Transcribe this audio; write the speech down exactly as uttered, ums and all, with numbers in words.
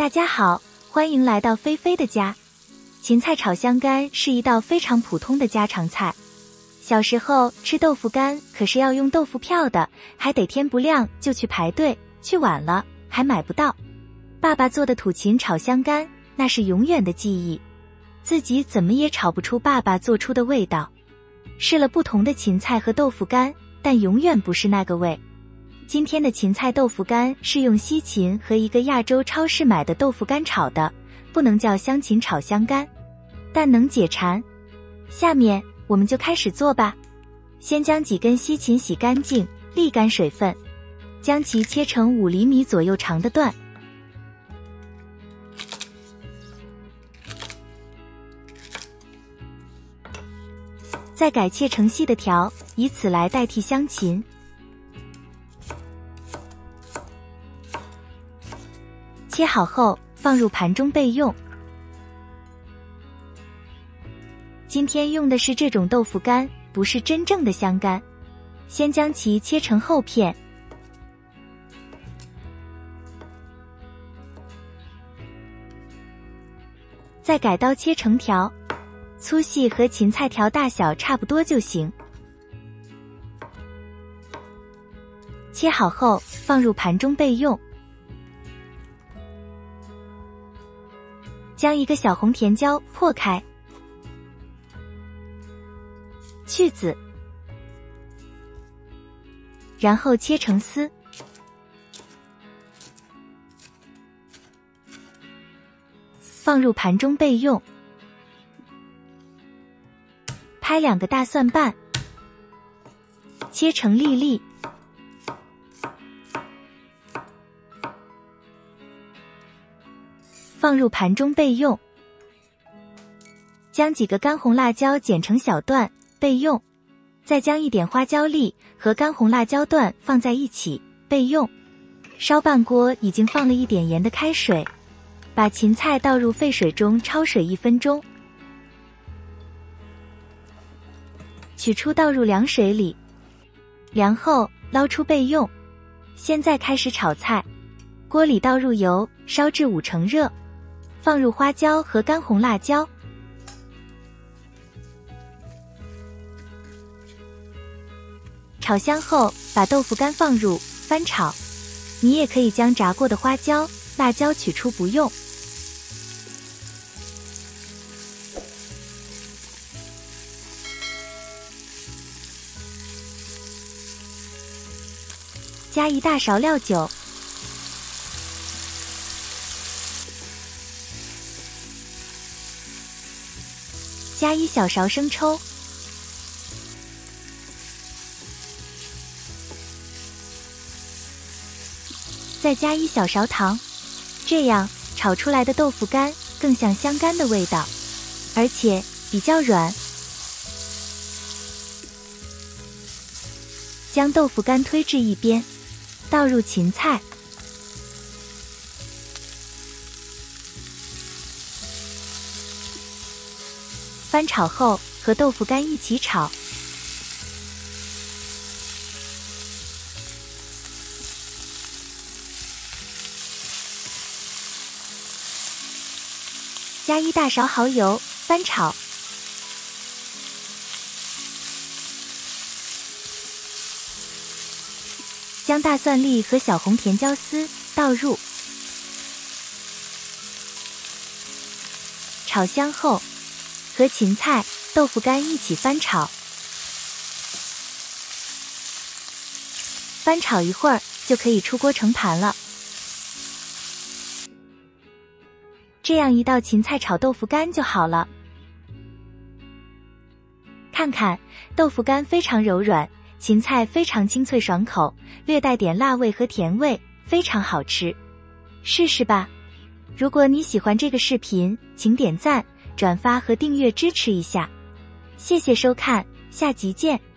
大家好，欢迎来到菲菲的家。芹菜炒香干是一道非常普通的家常菜。小时候吃豆腐干可是要用豆腐票的，还得天不亮就去排队，去晚了还买不到。爸爸做的土芹炒香干，那是永远的记忆。自己怎么也炒不出爸爸做出的味道。试了不同的芹菜和豆腐干，但永远不是那个味。今天的芹菜豆腐干是用西芹和一个亚洲超市买的豆腐干炒的，不能叫香芹炒香干，但能解馋。下面我们就开始做吧。先将几根西芹洗干净，沥干水分，将其切成五厘米左右长的段。再改切成细的条，以此来代替香芹。切好后放入盘中备用。今天用的是这种豆腐干，不是真正的香干。先将其切成厚片，再改刀切成条，粗细和芹菜条大小差不多就行。切好后放入盘中备用。将一个小红甜椒破开，去籽，然后切成丝，放入盘中备用。拍两个大蒜瓣，切成粒粒，放入盘中备用。将几个干红辣椒剪成小段备用，再将一点花椒粒和干红辣椒段放在一起备用。烧半锅已经放了一点盐的开水，把芹菜倒入沸水中焯水一分钟，取出倒入凉水里，凉后捞出备用。现在开始炒菜，锅里倒入油，烧至五成热，放入花椒和干红辣椒，炒香后把豆腐干放入翻炒。你也可以将炸过的花椒、辣椒取出不用。加一大勺料酒，加一小勺生抽，再加一小勺糖，这样炒出来的豆腐干更像香干的味道，而且比较软。将豆腐干推至一边，倒入芹菜，翻炒后和豆腐干一起炒。加一大勺蚝油，翻炒。将大蒜粒和小红甜椒丝倒入，炒香后和芹菜、豆腐干一起翻炒。翻炒一会儿就可以出锅盛盘了。这样一道芹菜炒豆腐干就好了。看看，豆腐干非常柔软，芹菜非常清脆爽口，略带点辣味和甜味，非常好吃。试试吧。如果你喜欢这个视频，请点赞、转发和订阅支持一下。谢谢收看，下集见。